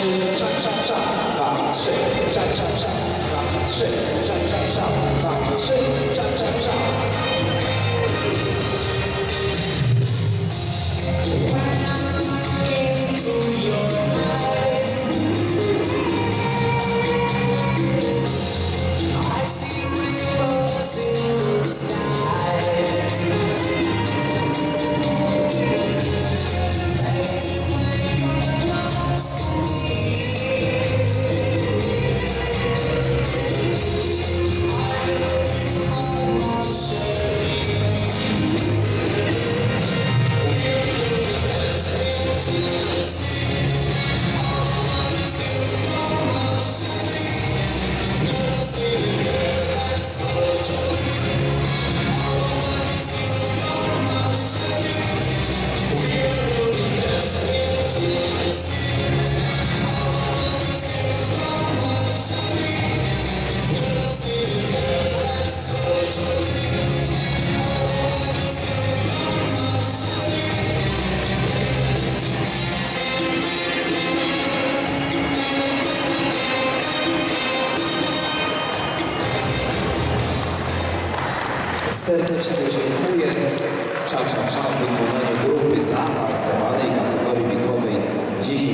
czas, czas, czas, 2, 3, czas, czas, czas, 2, 3, czas, czas, czas, 2, 3, czas, czas, czas. When I look into your eyes, I see rainbows in the sky. Serdecznie dziękuję. Cza, cza, cza w wykonaniu grupy zaawansowanej kategorii wiekowej 10.